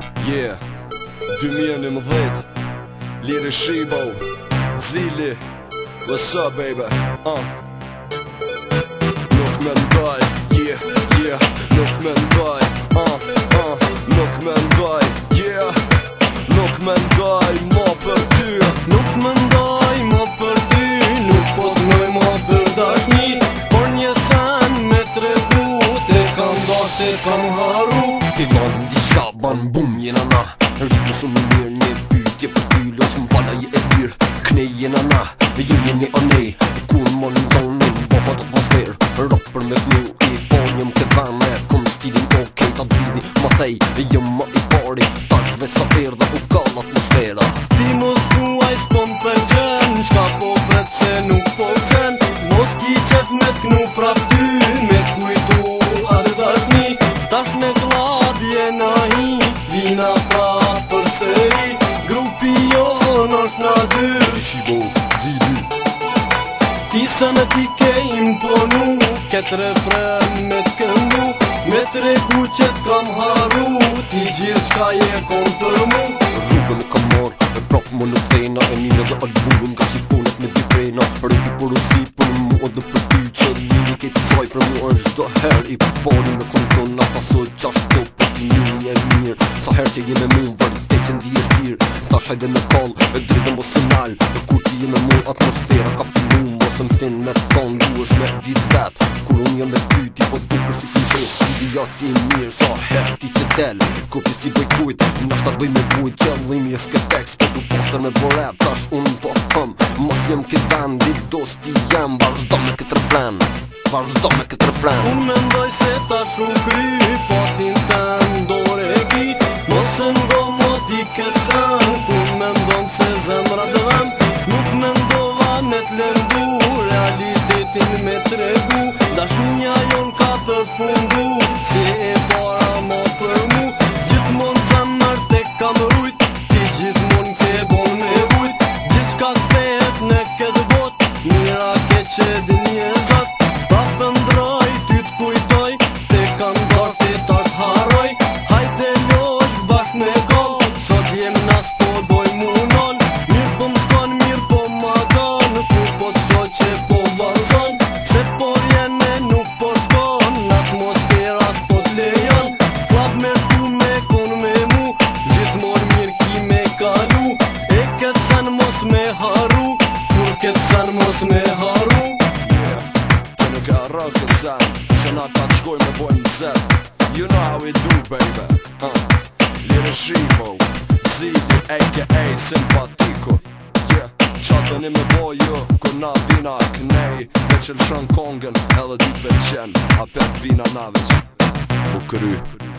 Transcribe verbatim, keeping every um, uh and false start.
Yeah, dy mijë e njëmbëdhjetë, Liri Shibo, Zili, what's up baby, uh Nuk me ndaj, yeah, yeah, nuk me ndaj, uh, uh Nuk me ndaj, yeah, nuk me ndaj, ma për ty. Nuk me ndaj, ma për ty, nuk po t'noj ma për dashni. Por një sen me tregu, te kam dash, te kam haru. Fillon diçka ban bum jena na, rritë shumë i mirë një pytje për ty. Loq m'bala je e lirë, knej jena na, ju jeni anej. Kun më në zonin, bofat atmosferë, rock për me knu i ponjëm këtë vane. Kom stilin okej, ta dridi, ma thej, jëm ma i pari. Tash veç sa erda u kall atmosfera. Ti mos thuaj s'po m'pëlqen, qka po pret se nuk po qen. Mos ki qef me t'knu prap ty, me t'kujtu atë dashni. Tash me klab jena hi, vina prap për sëri. Grupi jon është na dy, Shibo, Zili, ti sa në ti ke imponu, ket refren me t'këndu. Me t'regu që t'kam haru, ti gjithë qka je kom për mu. Rrugën e kam marrë, e prap më në thena. E mine dhe albumin nga qiponet me dy pena. Rëpi për usi për mu edhe për ty, që lini kejtë saj për mu është do her i përbani me konton. Ata së qashto për ti një një mirë, sa her që je me mu vërte që ndi e tirë. Ta shajde me kall, e drejtë mos së nalë. E kur ti je me mu atmosfera ka fillu, mos më tin me të thonë du është me dit vetë. Kur unë jam me ty ti po duker si kishe, si ja ti mirë sa her ti që del. Kopi si bëj kujt, nashta bëj me vujt, qëllimi është këtë tekst, po du poster me borep. Tash unë po thëm, mos jem këtë vendi, dosti jem, vazhdo me këtë refren, vazhdo me këtë refren. Unë mendoj se tash u kry, fatin ten dore e ki. Mos e ndo mo ti këtë sen, ku mendon se zemra dëven. Nuk mendova me t'lëndu, realitetin me tregu. Dashnia jon ka përfundu, si e para mo për mu. Gjithmon zemër te kam rujt, ti gjithmon ke bon me vujt. Gjithka kthehet në këtë bot, mira ke që din njëzat. Ta pëndroj, ty t'kujtoj, te kam dar ti tash haroj. Hajde loq bashk me gall, sot jem nas po doj munon. Mirë po m'shkon, mirë po ma don, ku po t'shoj që po vazon. Se por jene nuk po shkon, atmosfera s'po t'lejon. Flap me tu me kon me mu, gjithmon mirë ki me kalu. E këtë sen mos me haru, kur këtë sen mos me haru. Të nuk e arrët të sen, se na ka t'shkoj me bojmë zet. You know how we do baby, uh. Liri Shibo, Zili, a k a. Simpatiko. Yeah, qatën i me bojo, kur na vina kënej. Me qëllëshën kongen, edhe dit veç qen, a pet vina na veç u kry.